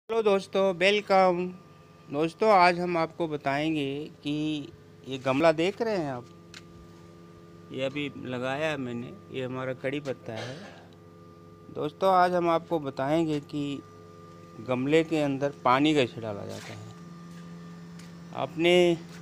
Hello दोस्तों, welcome. दोस्तों, आज हम आपको बताएंगे कि ये गमला देख रहे हैं आप, ये अभी लगाया है मैंने। ये हमारा कड़ी पत्ता है। दोस्तों, आज हम आपको बताएंगे कि गमले के अंदर पानी कैसे डाला जाता है। आपने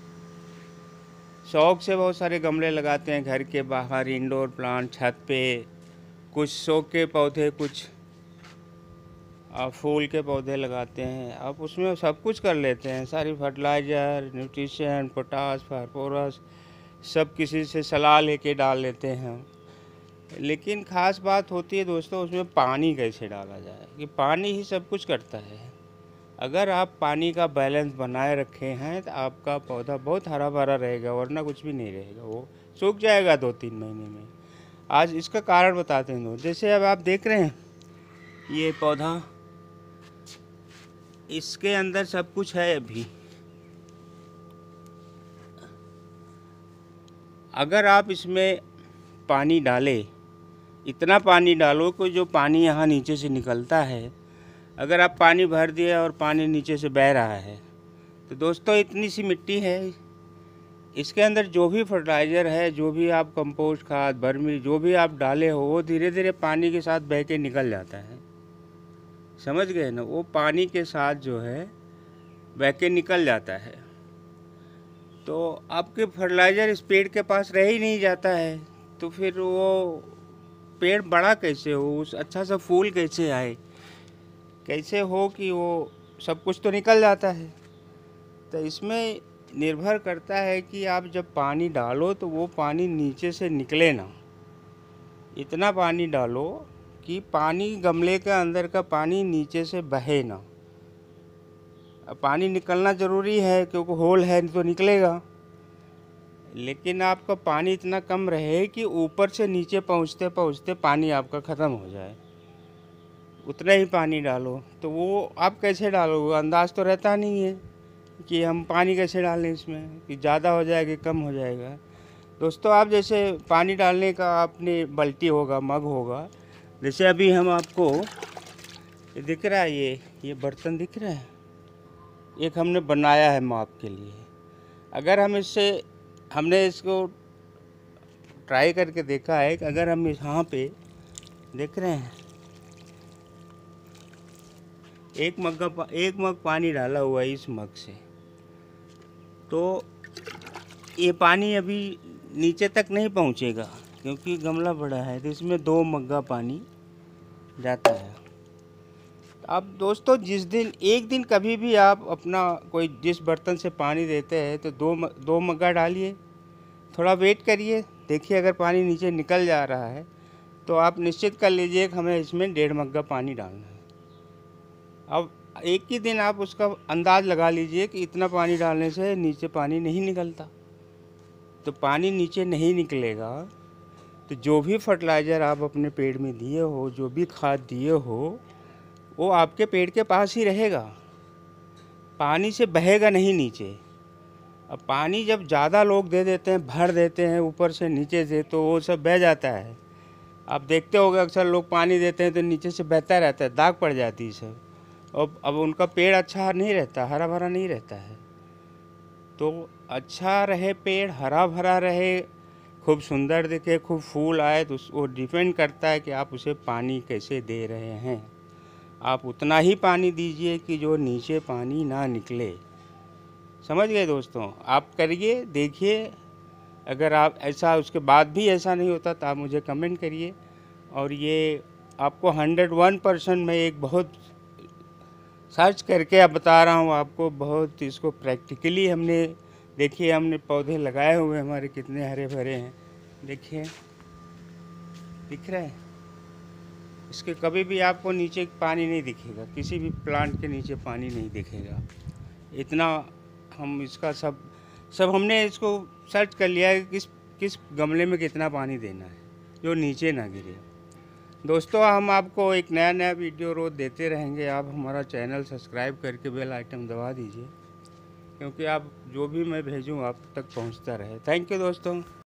शौक से बहुत सारे गमले लगाते हैं, घर के बाहर, इंडोर प्लांट, छत पे, कुछ शो के पौधे, कुछ आप फूल के पौधे लगाते हैं। आप उसमें सब कुछ कर लेते हैं, सारी फर्टिलाइज़र, न्यूट्रिशन, पोटास, फास्फोरस सब किसी से सलाह लेके डाल लेते हैं। लेकिन ख़ास बात होती है दोस्तों, उसमें पानी कैसे डाला जाए, कि पानी ही सब कुछ करता है। अगर आप पानी का बैलेंस बनाए रखे हैं तो आपका पौधा बहुत हरा भरा रहेगा, वरना कुछ भी नहीं रहेगा, वो सूख जाएगा 2-3 महीने में। आज इसका कारण बताते हैं दोस्त। जैसे अब आप देख रहे हैं ये पौधा, इसके अंदर सब कुछ है। अभी अगर आप इसमें पानी डालें, इतना पानी डालो कि जो पानी यहाँ नीचे से निकलता है, अगर आप पानी भर दिए और पानी नीचे से बह रहा है, तो दोस्तों इतनी सी मिट्टी है, इसके अंदर जो भी फर्टिलाइज़र है, जो भी आप कंपोस्ट खाद, बर्मी, जो भी आप डाले हो, वो धीरे धीरे पानी के साथ बह के निकल जाता है। समझ गए ना? वो पानी के साथ जो है बह के निकल जाता है। तो आपके फर्टिलाइज़र इस पेड़ के पास रह ही नहीं जाता है, तो फिर वो पेड़ बड़ा कैसे हो, उस अच्छा सा फूल कैसे आए, कैसे हो कि वो सब कुछ तो निकल जाता है। तो इसमें निर्भर करता है कि आप जब पानी डालो तो वो पानी नीचे से निकले ना, इतना पानी डालो कि पानी, गमले के अंदर का पानी नीचे से बहे ना। अब पानी निकलना ज़रूरी है क्योंकि होल है तो निकलेगा, लेकिन आपका पानी इतना कम रहे कि ऊपर से नीचे पहुँचते पहुँचते पानी आपका ख़त्म हो जाए, उतना ही पानी डालो। तो वो आप कैसे डालोगे, अंदाज़ तो रहता नहीं है कि हम पानी कैसे डालें इसमें, कि ज़्यादा हो जाएगा कम हो जाएगा। दोस्तों, आप जैसे पानी डालने का आपने बाल्टी होगा, मग होगा, जैसे अभी हम आपको ये दिख रहा है, ये बर्तन दिख रहा है, एक हमने बनाया है माप के लिए। अगर हम हमने इसको ट्राई करके देखा है कि अगर हम यहाँ पे देख रहे हैं, एक मग पानी डाला हुआ है इस मग से, तो ये पानी अभी नीचे तक नहीं पहुँचेगा क्योंकि गमला बड़ा है, तो इसमें 2 मग्गा पानी जाता है। अब दोस्तों, एक दिन कभी भी आप अपना कोई जिस बर्तन से पानी देते हैं तो 2 मग्गा डालिए, थोड़ा वेट करिए, देखिए अगर पानी नीचे निकल जा रहा है तो आप निश्चित कर लीजिए कि हमें इसमें 1.5 मग्गा पानी डालना है। अब एक ही दिन आप उसका अंदाज़ लगा लीजिए कि इतना पानी डालने से नीचे पानी नहीं निकलता। तो पानी नीचे नहीं निकलेगा तो जो भी फर्टिलाइज़र आप अपने पेड़ में दिए हो, जो भी खाद दिए हो, वो आपके पेड़ के पास ही रहेगा, पानी से बहेगा नहीं नीचे। अब पानी जब ज़्यादा लोग दे देते हैं, भर देते हैं ऊपर से नीचे से, तो वो सब बह जाता है। आप देखते होंगे अक्सर लोग पानी देते हैं तो नीचे से बहता रहता है, दाग पड़ जाती है सब, और अब उनका पेड़ अच्छा नहीं रहता, हरा भरा नहीं रहता है। तो अच्छा रहे पेड़, हरा भरा रहे, खूब सुंदर दिखे, खूब फूल आए, तो वो डिपेंड करता है कि आप उसे पानी कैसे दे रहे हैं। आप उतना ही पानी दीजिए कि जो नीचे पानी ना निकले। समझ गए दोस्तों? आप करिए, देखिए। अगर आप ऐसा उसके बाद भी ऐसा नहीं होता तो आप मुझे कमेंट करिए। और ये आपको 101% मैं एक बहुत सर्च करके अब बता रहा हूँ आपको, बहुत इसको प्रैक्टिकली हमने देखिए, हमने पौधे लगाए हुए, हमारे कितने हरे भरे हैं, देखिए दिख रहा है। इसके कभी भी आपको नीचे पानी नहीं दिखेगा, किसी भी प्लांट के नीचे पानी नहीं दिखेगा। इतना हम इसका सब हमने इसको सर्च कर लिया है कि किस गमले में कितना पानी देना है जो नीचे ना गिरे। दोस्तों, हम आपको एक नया वीडियो रोज़ देते रहेंगे। आप हमारा चैनल सब्सक्राइब करके बेल आइटम दबा दीजिए, क्योंकि आप जो भी मैं भेजूँ आप तक पहुंचता रहे। थैंक यू दोस्तों।